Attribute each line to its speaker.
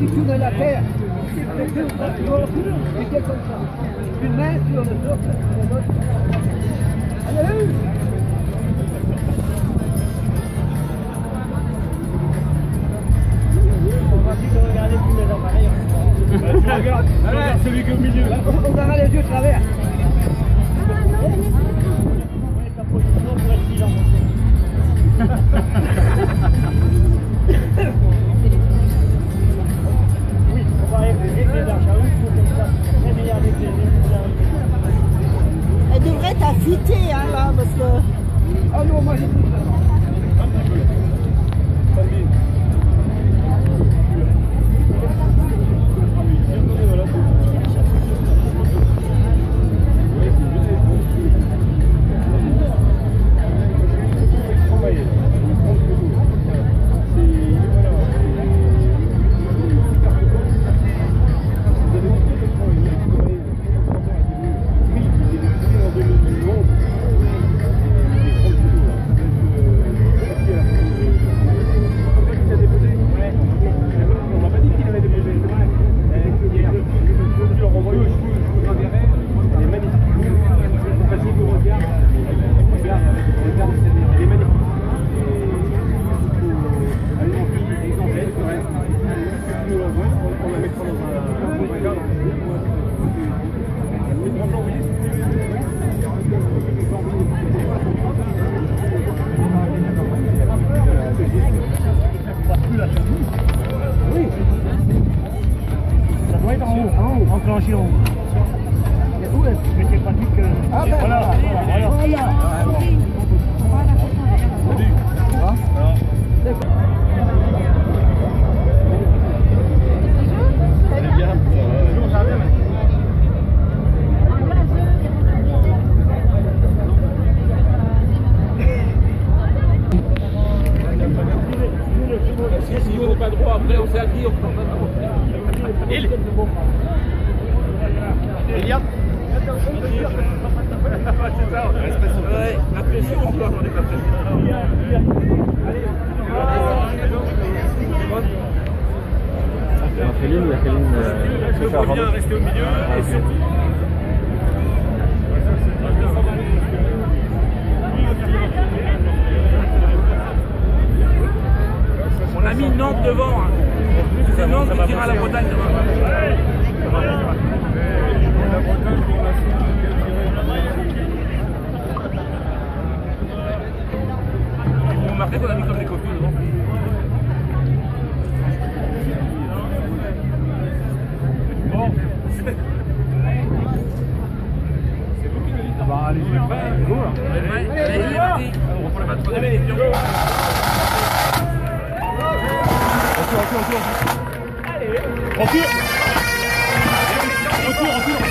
Speaker 1: qui tourne la terre. Et quel comme ça. Une main sur le dos, allez! On va plus regarder tous les appareils. Tu regardes, celui qui est au milieu. On verra les yeux de travers. Ta position pour être bilan. Oui, on va régler l'argent pour que ça réveille avec les
Speaker 2: Elle devrait t'affûter, hein, là, parce que...
Speaker 1: Ah non, moi j'ai tout ça.
Speaker 3: Enclenché en haut. Mais c'est pratique.
Speaker 1: Ah ben
Speaker 3: voilà.
Speaker 4: Si on n'est pas droit, après on s'est acquis, on prend pas droit. Eliab. C'est ça, ouais, la pression, on peut avoir des pressions.
Speaker 5: Céline,
Speaker 4: Il faut bien rester au milieu et surtout. On a mis Nantes devant. Hein. C'est Nantes qui tire à la Bretagne devant. La Bretagne pour la suite. Vous remarquez qu'on a mis comme des copies devant. Bon. C'est vous qui me dites. Bah allez, go. Allez, on reprend la 23e émission. Retour.